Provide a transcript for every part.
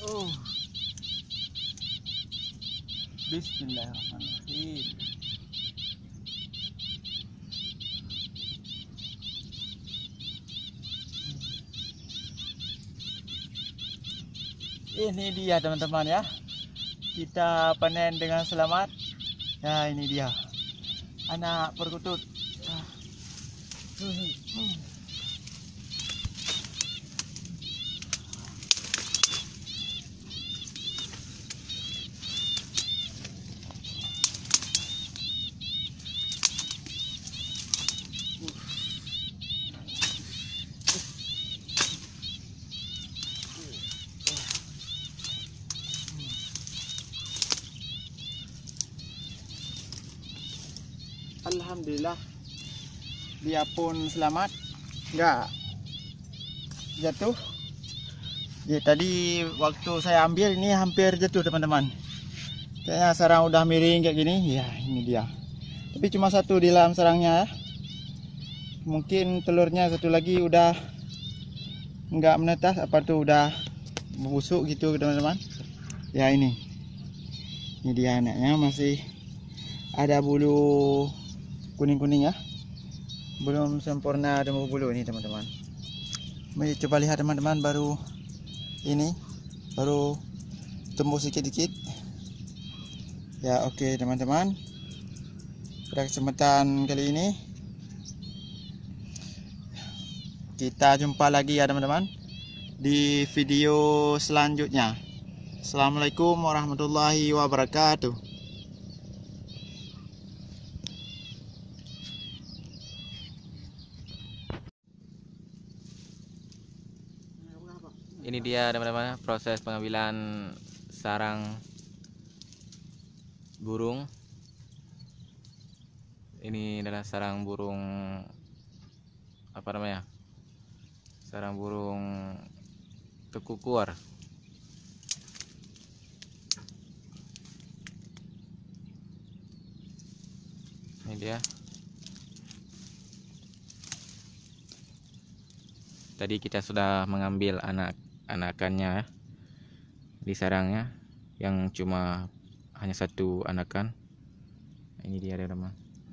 Oh, Bismillahirrahmanirrahim. Ini dia teman-teman ya. Kita panen dengan selamat. Ya, ini dia anak perkutut. Alhamdulillah dia pun selamat, nggak jatuh. Ya, tadi waktu saya ambil ini hampir jatuh teman-teman. Kayaknya sarang udah miring kayak gini. Ya, ini dia. Tapi cuma satu di dalam sarangnya ya. Mungkin telurnya satu lagi udah nggak menetas, apa tuh udah busuk gitu teman-teman. Ya, ini dia anaknya, masih ada bulu kuning-kuning ya, belum sempurna ada bulu ini teman-teman. Mari coba lihat teman-teman, baru tumbuh sedikit-sedikit ya. Oke teman-teman, pada kesempatan kali ini kita jumpa lagi ya teman-teman di video selanjutnya. Assalamualaikum warahmatullahi wabarakatuh. Ini dia teman-teman proses pengambilan sarang burung. Ini adalah sarang burung apa namanya? Sarang burung tekukur. Ini dia. Tadi kita sudah mengambil anakannya di sarangnya yang cuma hanya satu anakan. Ini dia teman-teman.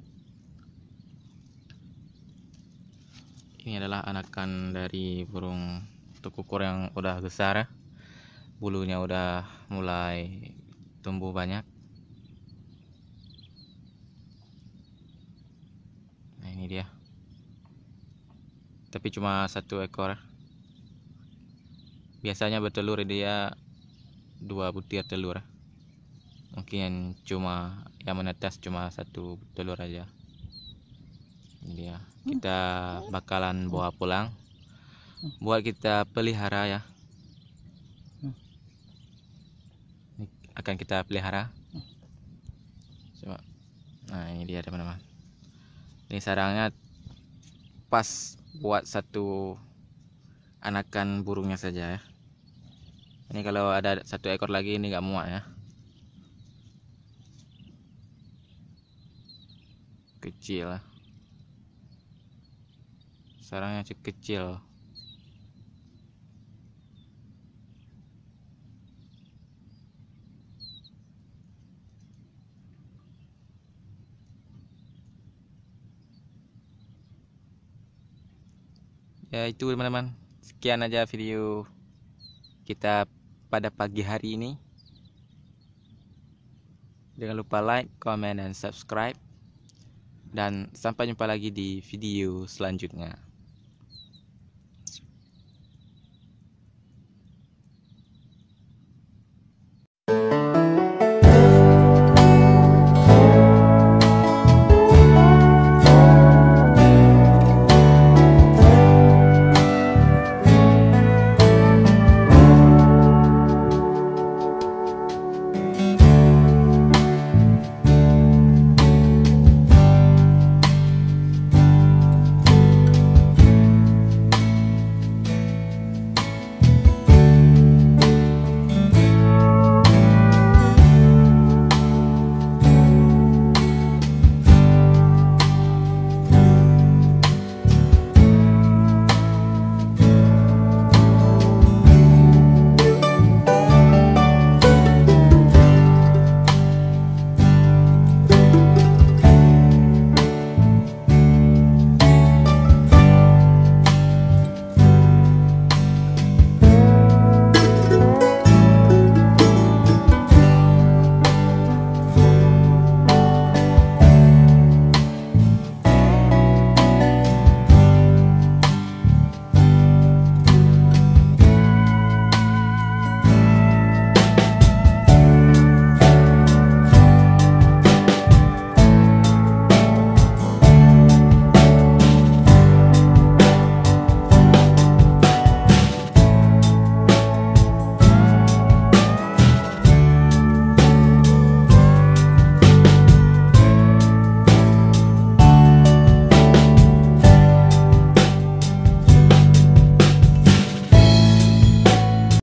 Ini adalah anakan dari burung tekukur yang udah besar ya. Bulunya udah mulai tumbuh banyak. Nah, ini dia. Tapi cuma satu ekor. Biasanya bertelur dia 2 butir telur. Mungkin cuma yang menetas cuma 1 telur aja. Ini dia. Kita bakalan bawa pulang buat kita pelihara ya. Ini akan kita pelihara. Coba. Nah, ini dia teman-teman. Ini sarangnya pas buat satu anakan burungnya saja ya. Ini kalau ada 1 ekor lagi ini nggak muat ya. Kecil ya. Sarangnya cukup kecil. Ya itu teman-teman. Sekian aja video kita pada pagi hari ini. Jangan lupa like, comment, dan subscribe. Dan sampai jumpa lagi di video selanjutnya.